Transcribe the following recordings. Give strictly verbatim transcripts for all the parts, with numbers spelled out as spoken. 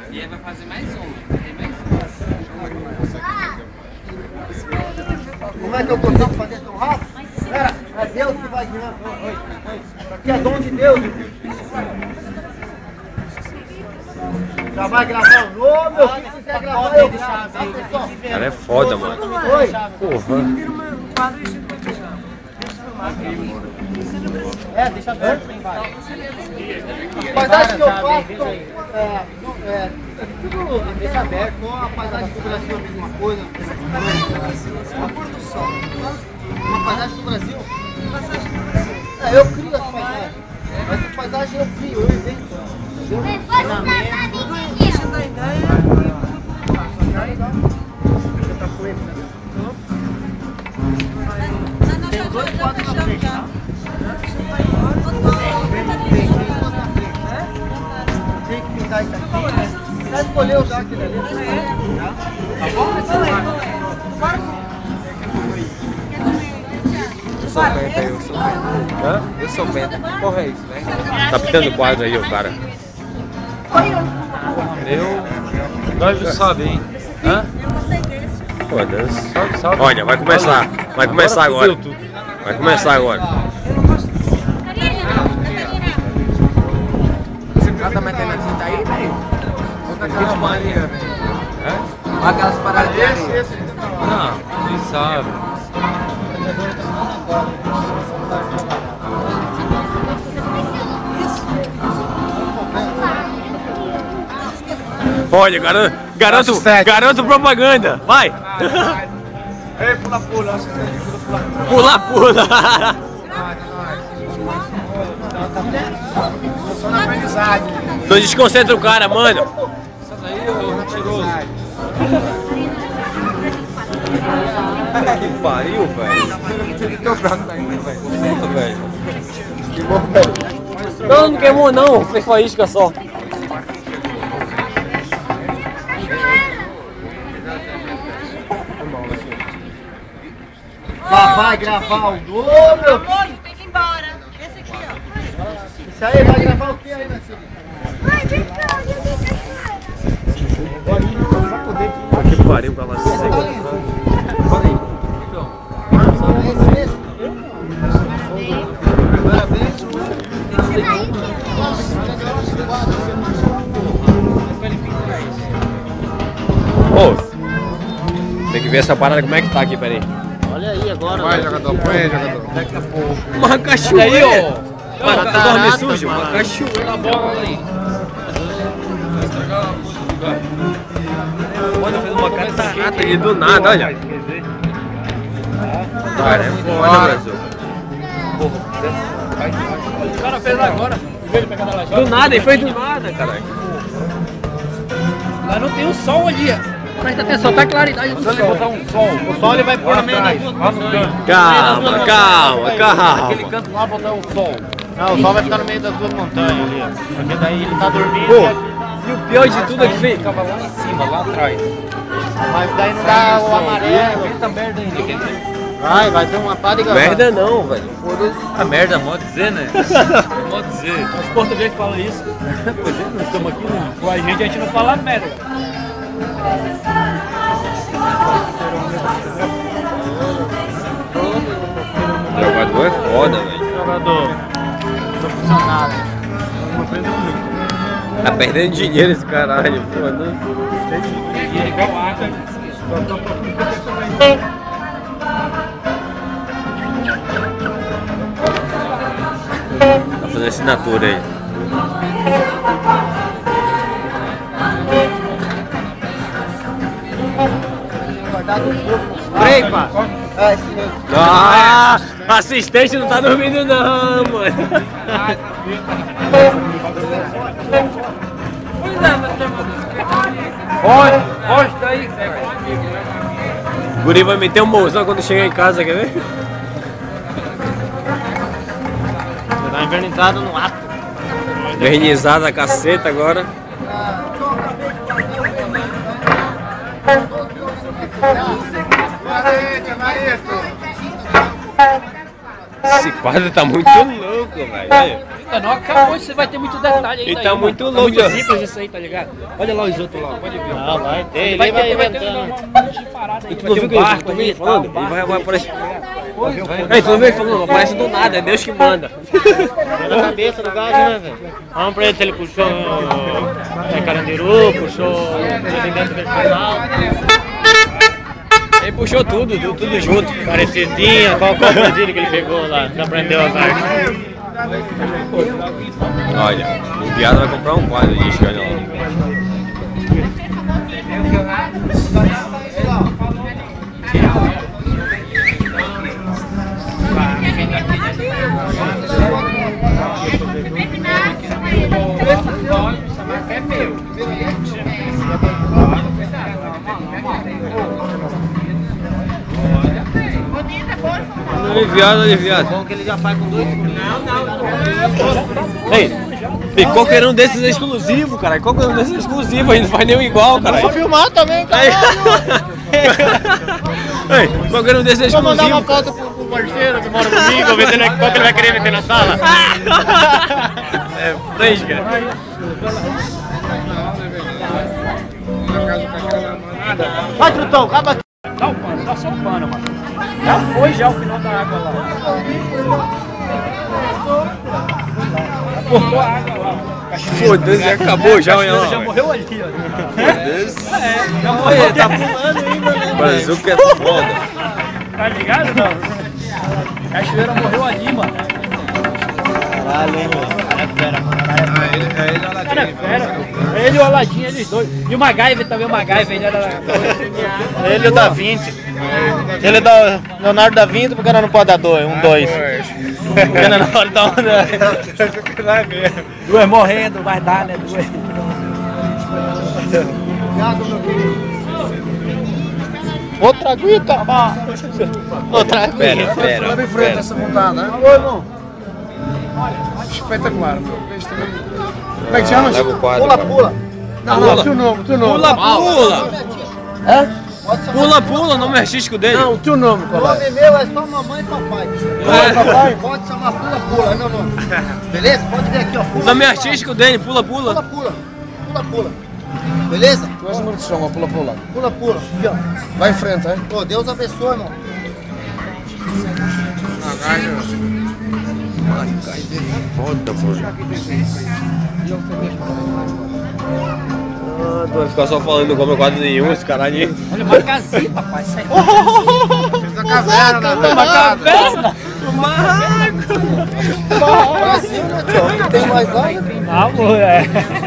E aí vai fazer mais uma. Tem mais uma. Como é que eu consigo fazer tão rápido? Espera, é Deus que vai guiando. Isso aqui é dom de Deus. Já vai gravar o nome, eu se quiser gravar eu gravo. Cara, é foda, mano. Oi. Porra. É, deixa aberto. As paisagens que eu faço são, é, é, tudo deixa aberto, só a paisagem do Brasil é a mesma coisa. A cor do sol. Uma paisagem do Brasil. É, eu crio as paisagens. Essas paisagens eu crio, eu invento. Deixa eu dar ideia. Tem dois quadros na frente, tá? Tem que pintar isso aqui. Já escolheu já aquele ali? Tá bom? Eu sou benta, eu sou benta. Hã? Eu sou benta. Porra, é isso, né? Tá pintando quadro aí, o cara. Eu. Nós não sabemos, hein? Hã? Foda-se. Sabe, sabe? Olha, vai começar. Vai começar agora. fudeu tudo. Vai começar agora. Ela tá metendo a tinta aí, velho? Aquela maneira, velho. Olha aquelas paradas de areia. Não, nem sabe. Olha, garoto, garoto, garoto propaganda. Vai. Ei, pula, pula. Assistente, pula, pula. Pula, pula. Só na aprendizagem. Não desconcentra o cara, mano. Essa daí, ô mentiroso. Que pariu, velho. Concentra, velho. Queimou, velho. Não, não queimou não. Fez faísca só. Lá vai gravar o gol, meu filho. Tem que ir embora. Esse aqui, ó. Isso aí vai gravar o que aí, minha filha? Que pariu pra lá seca. Olha aí. É esse mesmo? Parabéns. Ô, tem que ver essa parada como é que tá aqui, peraí. Olha aí agora. Vai, jogador, põe aí, jogador. Uma cachoeira aí, ó. Mano, Catarata, dorme sujo, uma mano. cachoeira. Tá bom aí. Mano, fez uma catarata aí do nada, olha. Cara, é foda, Brasil. O cara fez agora. Do nada, ele fez do nada, caralho. Lá não tem o sol ali, ó. Presta atenção, tá a claridade do Se ele sol. botar um sol, O sol ele vai pôr no meio das duas lá no canto. Calma, calma, Aquele calma. canto lá botar o sol. Não, o sol vai ficar no meio das duas montanhas ali, ó. Porque daí ele tá dormindo Pô, e aqui tá... e o pior de tudo é que fez. Ficava lá em cima, lá atrás. Mas daí não dá o amarelo. Eita merda ainda, quer dizer? Vai, vai ter uma pá de gravata. Merda não, velho. Foda-se. A merda, modo dizer, né? É modo dizer. Os portugueses falam isso. Pois é, nós estamos aqui, né? Com a gente, a gente não fala merda. O jogador é foda, velho. Jogador. Profissional. Tá perdendo dinheiro esse caralho, foda-se. E é igual água. Tá fazendo assinatura aí. Frei, pá. É, esse mesmo. Ah, assistente não tá dormindo não, mano. Foge, foge daí, cara. O guri vai meter um mozão quando chegar em casa, quer ver? Você tá invernizado no ato. Vernizada a caceta agora. Esse quadro tá muito louco, velho. Não, não acabou, você vai ter muito detalhe aí. Ele tá muito Tá louco. muito simples isso aí, tá ligado? Olha lá os outros lá, pode ver. Não, vai ter, ele Vai vai, ter, vai ter inventando. um monte de parada aí. Tu Vai não ter viu um que ele barco ele ali, falando? tal, um Ele vai, barco. vai aparecer. Ei, tu não viu ele falando? Aparece do nada, é Deus que manda. Na cabeça do gado, né, velho? Vamos pra ele, ele puxou é, carandiru, puxou dentro do canal. Ele puxou tudo, tudo, tudo junto. Parecidinha, qual qual Brasília que ele pegou lá, que aprendeu as artes. Olha, o viado vai comprar um quadro de isca, olha Aliviado, aliviado. Bom que ele já faz com dois. Ei, e qualquer um desses é exclusivo, cara. Qualquer um desses é exclusivo, aí não faz nenhum igual, cara. Vou filmar também, cara. Ei, qualquer um desses é Vou mandar uma exclusivo. foto pro, pro parceiro que mora comigo, ver se ele- qual que ele vai querer meter na sala. É fresca. Vai, Trutão, acaba aqui. Dá o pano, dá só o pano, mano. Já foi já o final da água lá. Já cortou a água lá. Foda-se, já acabou já, olha Cachoeira já lá. morreu ali, ó. Foda-se. É, já morreu. Tá pulando ainda, né? Brazuca é foda. Tá ligado, não? Cachoeira morreu ali, mano. Caralho, hein, mano. Cara é fera, mano. Cara é fera. Cara, é fera. Ele e o Aladinho, eles dois. E o MacGyver também, o MacGyver, ele era... Ele e o Da Vinci. Ele dá Leonardo da Vinci porque ela não pode dar dois, um dois. Porque na hora dá um dois. Duas morrendo, vai dar, né? Duas. Outra aguita, mano. Outra aguita. Pera, pera, Bem frente pera. essa montada, né? Oi, irmão. Espetacular, meu. Este também. Como é que chamas? Leva o quadro. Pula, pula. Não, não, o teu nome, o teu nome. Pula, pula! Hã? Pula, pula, o nome artístico dele. Não, o teu nome, O qual é? nome meu é só mamãe e papai. É. Papai, pode chamar Pula Pula, é meu nome. Beleza? Pode vir aqui, ó. O Pula, nome pula. artístico dele, pula, Pula, pula. pula. Pula, pula. Beleza? Tu és número de chão, ó, pula, pula. Pula, pula. Aqui, ó. Vai em frente, hein? Pô, Deus abençoe, irmão. Foda, pô. Ah, tu vai ficar só falando como eu quadro nenhum, esse caralho. Olha, uma casinha, papai. Isso aí. Fez a caverna, né? Uma caverna. Brasil, né, tio? Tem mais água? Ah, amor, é.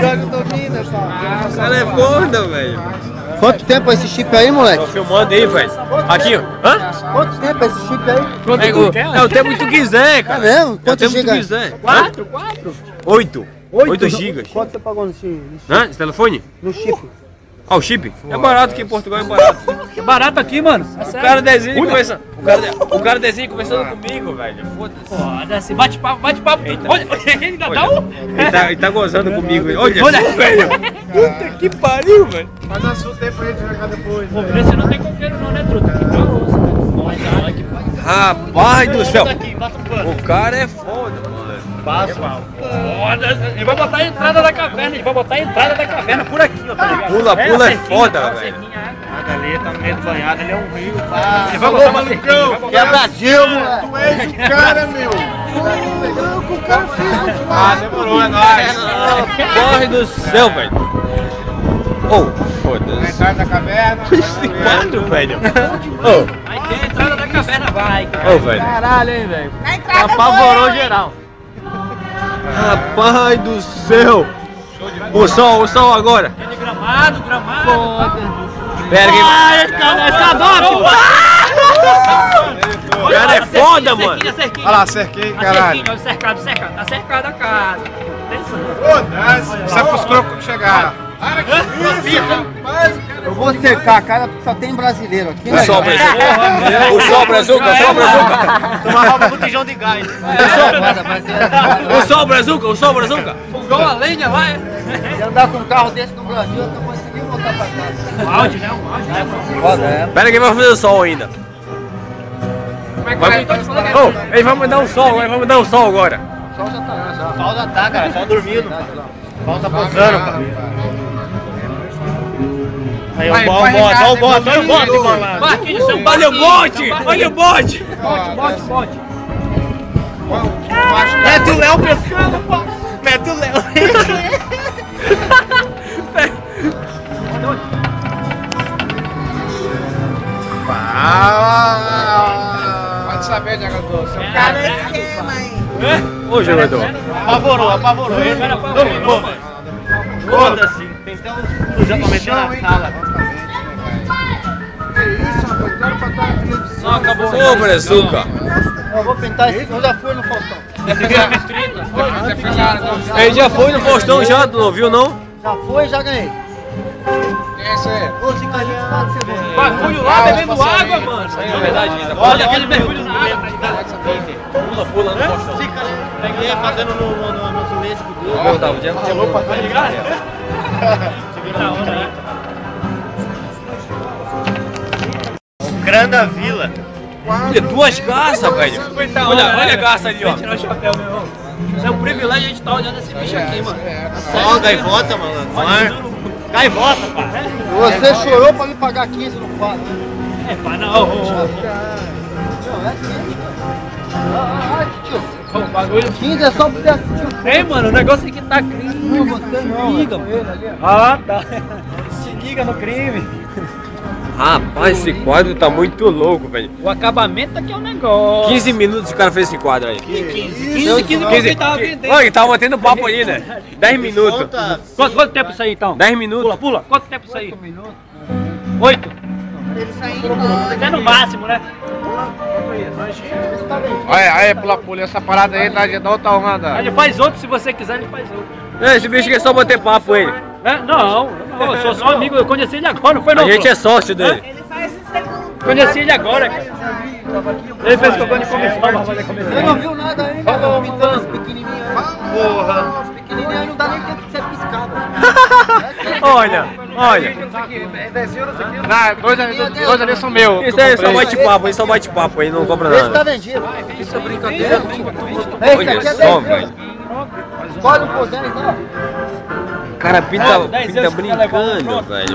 O cara é foda, velho. Quanto tempo é esse chip aí, moleque? Tô filmando aí, velho. Aqui, ó. Hã? Quanto tempo é esse chip aí? Quanto É, tu o, quer? é o tempo que tu quiser, Tá cara. vendo? É o Quanto tempo que tu giga? quiser. Quatro, quatro. Oito. Oito gigas. Quanto você pagou no chip? Hã? Esse telefone? No chip? Ah, o chip? É barato aqui em Portugal, é barato. Que barato aqui, mano. É O sério. cara desenha conversa. O cara, o cara desenha conversando comigo, velho. Foda-se. Foda-se, bate papo, bate papo. Olha, ele ainda dá um. Ele tá, ele tá gozando comigo. Olha, Olha. isso, velho. Puta que pariu, velho. Mas a sua tempo aí, a gente vai jogar depois. Pô, você não tem coqueiro não, né, truta? Aqui tá osso, né? Olha, olha que pariu. Rapaz do céu. Aqui, passa o pano. O cara é foda, mano. Passa. Foda, ele vai botar a entrada da caverna, ele vai botar a entrada da caverna por aqui, ó, tá ligado? Pula, É, pula a é cerquinha, foda, a velho. cerquinha, Nada ali, tá no meio do banhado, ele é um rio. Pá. Ele vai botar uma cerquinha, ele vai botar Que é Brasil, moleque. Tu és o cara, meu. Ah, demorou, é nóis. Corre do céu, velho. Oh, foda-se. Sai da caverna. Esse quadro, velho. Ô, Aí tem a entrada da caverna, vai. ô, velho. Caralho, hein, velho. Na entrada Apavorou foi, hein? geral. Rapaz do céu. O sol, o sol agora. Tem de gramado, gramado. Pera que... Ah, esse cara, esse cara, O cara é foda, mano. Cerquinha, cerquinha. Olha lá, cerquei, A caralho. cerquinha, o cercado, cercado. Tá cercada a casa. Atenção. Foda-se. Isso é pros crocos que chegaram. Eu vou cercar a cara porque só tem brasileiro aqui, O né? sol, brazuca. O sol, brazuca. O sol, brazuca. Tomar roupa botijão de gás. O sol, brazuca. O sol, brazuca. Fogão a lenha lá, é. Se andar com um carro desse no Brasil, eu não consegui voltar pra casa. Um áudio, né? Um áudio, né? Foda, é. Pera que vai fazer sol ainda. Como é que vai? Tô te falando que é- Oh, ele vai mandar um sol, ele vai mandar um sol agora. sol já tá lá já. O sol já tá, cara. O sol dormindo. O sol tá posando, cara. Aí, Vai, o vai, bote, olha o Ricardo, bote, olha o bote, Ricardo. mano. Marquinhos, São Olha o bote! Olha o bote! Bote, bote. Mete o Léo pescando, pô. Mete o Léo. Pode saber, jogador. Seu Tá no esquema aí. Ô, jogador. Apavorou, apavorou. Ele Cara, apavorou, mano. Foda-se. Tem até uns fujão pra meter na sala. Que isso, rapaz? Quero pra estar na televisão. Não, acabou. Ô, Brazuca. Eu vou pintar esse. Eu já fui no Faustão. Ele já foi no Faustão já, tu não viu não? Já foi e já ganhei. Esse aí. Ô, Cicadinho, tá de segundo. Bagulho lá bebendo água, mano. É verdade, ainda. Olha aquele mergulho na água. Pula, pula no Faustão. Peguei fazendo no, no, no, no Zulético dele. Vou dar o dia pra louco. Tá ligado? Segura a onda aí. Crã da Vila. Olha, duas garças, velho. Olha, olha a garça ali, ó. Tirar o chapéu, meu irmão. Isso é um privilégio a gente estar olhando esse bicho aqui, mano. Só gaivota, mano. Gaivota, pá. Você chorou pra me pagar quinze no quadro. É, pá, não. Ô, ô, ô. Não, é quinze, cara. Ah, ah, tio. O bagulho. quinze é só pra você assistir o filme. Ei, mano, o negócio aqui tá crime. Não, você não. Liga, mano. Ah, tá. Se liga no crime. Rapaz, esse quadro tá muito louco, velho. O acabamento aqui é um negócio. quinze minutos o cara fez esse quadro aí. quinze, quinze porque ele tava vendendo. Olha, tava batendo papo ali, né? dez minutos. Volta. Quanto, quanto tempo isso aí, então? dez minutos. Pula, pula. Quanto tempo isso aí? Oito? Ele saindo embora. Até no máximo, né? Olha, aí, pula, pula. Essa parada aí tá de dar outra onda. Ele faz outro, se você quiser, ele faz outro. É, esse bicho quer só bater papo ele. É? Não, não, eu sou só amigo, eu conheci ele agora, não foi não? A gente é sócio dele. Ele faz em segundo. Conheci ele agora, cara. Ele fez cocô de comissão pra fazer Você comissão. não viu nada ainda, cara. Pintando as pequenininhas aí. Porra. As pequenininhas aí não dá nem tempo de ser piscada. Olha, olha. Não, dois ali, dois ali são meus. Isso aí é só bate-papo, isso é só bate-papo aí, não compra Esse tá nada. vendido. Isso é brincadeira. Esse Olha aqui é só, dez velho. Pode por dez, ó. O cara pinta, dez pinta anos que tá levando, brincando, pronto. velho.